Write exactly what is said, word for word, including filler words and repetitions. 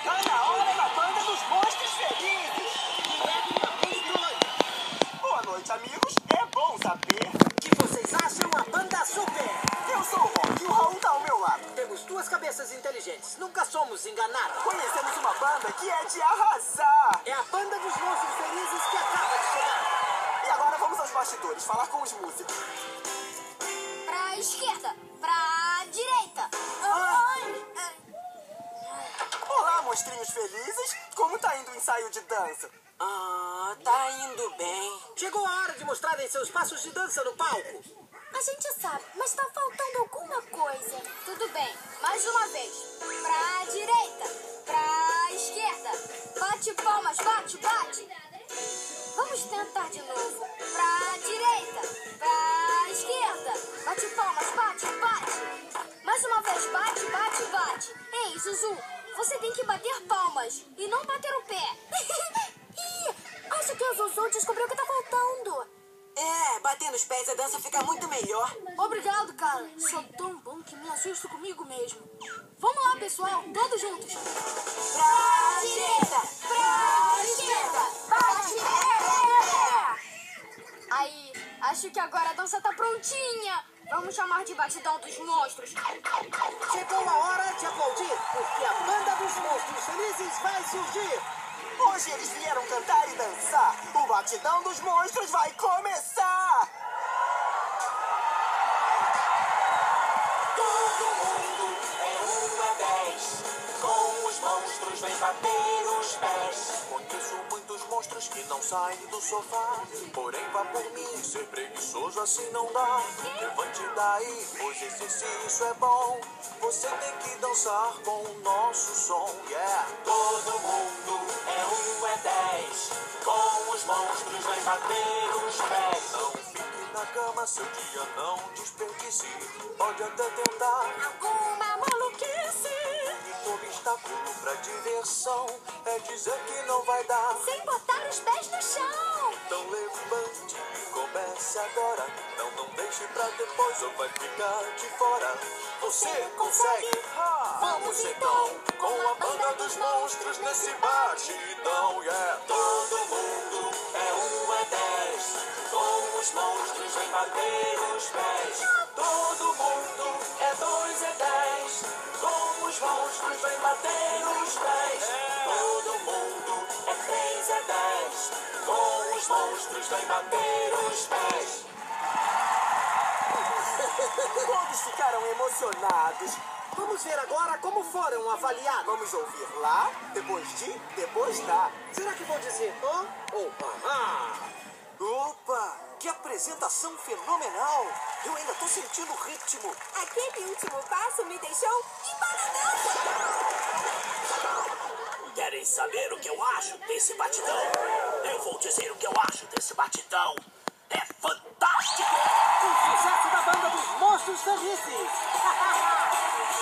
Tá na hora da banda dos monstros felizes. Boa noite, amigos. É bom saber que vocês acham a banda super. Eu sou o Rock e o Raul tá ao meu lado. Temos duas cabeças inteligentes. Nunca somos enganados. Conhecemos uma banda que é de arrasar. É a banda dos monstros felizes que acaba de chegar. E agora vamos aos bastidores, falar com os músicos. Pra esquerda. Pra direita. Ai. Ai. Olá, monstrinhos felizes. Como tá indo o ensaio de dança? Ah, tá indo bem. Chegou a hora de mostrarem seus passos de dança no palco. A gente sabe, mas tá faltando alguma coisa. Tudo bem, mais uma vez. Pra direita, pra esquerda. Bate palmas, bate, bate. Vamos tentar de novo. Pra direita, pra esquerda. Bate palmas, bate, bate. Mais uma vez, bate, bate, bate. Ei, Zuzu, você tem que bater palmas e não bater o pé. Ih, acho que a Zuzu descobriu o que tá faltando. É, batendo os pés a dança fica muito melhor. Obrigado, cara. Sou tão bom que me assusto comigo mesmo. Vamos lá, pessoal, todos juntos. Pra direita, pra esquerda, bate pé. Aí, acho que agora a dança tá prontinha. Vamos chamar de batidão dos monstros. Chegou a hora de aplaudir, porque a banda dos monstros felizes vai surgir. Hoje eles vieram cantar e dançar. O batidão dos monstros vai começar. Todo mundo é um a dez. Com os monstros vem bater os pés. Conheço muitos monstros que não saem do sofá. Porém, vá por mim, ser preguiçoso assim não dá. Levante daí, pois exercício é bom. Você tem que dançar com o nosso som, yeah. Todo mundo é um a dez. Com os monstros vem bater os pés. Não fique na cama, seu dia não desperdice. Pode até tentar Alguma maluquice. um obstáculo pra diversão. É dizer que não vai dar. Sem botar os pés no chão. Então levante e comece agora. Não, não deixe pra depois ou vai ficar de fora. Você consegue? Vamos então com a banda dos monstros nesse batidão, yeah. Todo mundo é um a dez. Com os monstros vem bater os pés. Todo mundo é dois a dez. Com os monstros vem bater os pés. Todo mundo é três a dez. Com os monstros vem bater os pés. Todos ficaram emocionados. Vamos ver agora como foram avaliados. Vamos ouvir lá, depois de, depois da. Será que vou dizer ó ou ahá? Opa, que apresentação fenomenal. Eu ainda tô sentindo o ritmo. Aquele último passo me deixou embananada. Querem saber o que eu acho desse batidão? Eu vou dizer o que eu acho desse batidão. É fantástico! O sucesso da banda dos monstros felizes.